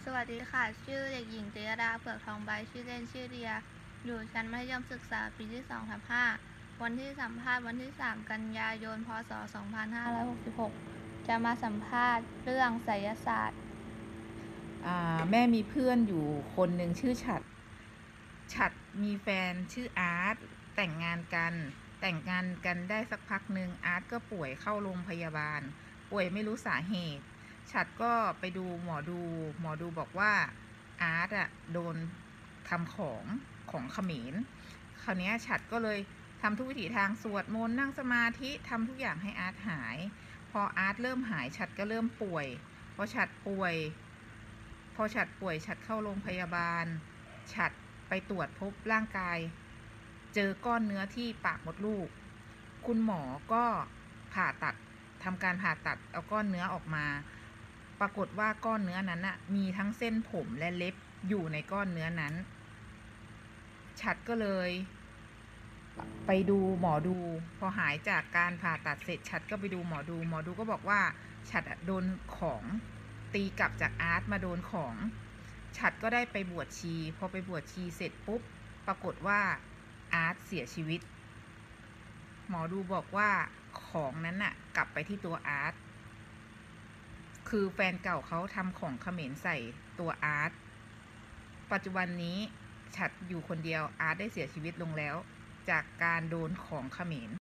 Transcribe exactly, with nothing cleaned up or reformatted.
สวัสดีค่ะ ชื่อเด็กหญิงเจยดาเผือกทองใบ ชื่อเล่นชื่อเดีย อยู่ชั้นมัธยมศึกษาปีที่ สองทับห้า วันที่สัมภาษณ์วันที่ สาม กันยายน พ.ศ. สองพันห้าร้อยหกสิบหก จะมาสัมภาษณ์เรื่องไสยศาสตร์อ่าแม่มีเพื่อนอยู่คนหนึ่งชื่อฉัด ฉัดมีแฟนชื่ออาร์ต แต่งงานกัน แต่งงานกันได้สักพักหนึ่งอาร์ตก็ป่วยเข้าโรงพยาบาล ป่วยไม่รู้สาเหตุ ฉัดก็ไปดูหมอดู หมอดูบอกว่าอาร์ตอะโดนทำของของเขมร คราวนี้ฉัดก็เลยทำทุกวิถีทางสวดมนต์นั่งสมาธิทำทุกอย่างให้อาร์ตหาย พออาร์ตเริ่มหายฉัดก็เริ่มป่วย พอฉัดป่วย พอฉัดป่วยฉัดเข้าโรงพยาบาล ฉัดไปตรวจพบร่างกาย เจอก้อนเนื้อที่ปากมดลูก คุณหมอก็ผ่าตัดทำการผ่าตัดเอาก้อนเนื้อออกมา ปรากฏว่าก้อนเนื้อนั้นน่ะมีทั้งเส้นผมและเล็บอยู่ในก้อนเนื้อนั้น ฉัดก็เลยไปดูหมอดู พอหายจากการผ่าตัดเสร็จฉัดก็ไปดูหมอดู หมอดูก็บอกว่าฉัดโดนของตีกลับจากอาร์ตมาโดนของ ฉัดก็ได้ไปบวชชี พอไปบวชชีเสร็จปุ๊บ ปรากฏว่าอาร์ตเสียชีวิต หมอดูบอกว่าของนั้นน่ะกลับไปที่ตัวอาร์ต คือแฟนเก่าเขาทำของเขมรใส่ตัวอาร์ต ปัจจุบันนี้ฉัดอยู่คนเดียวอาร์ตได้เสียชีวิตลงแล้วจากการโดนของเขมร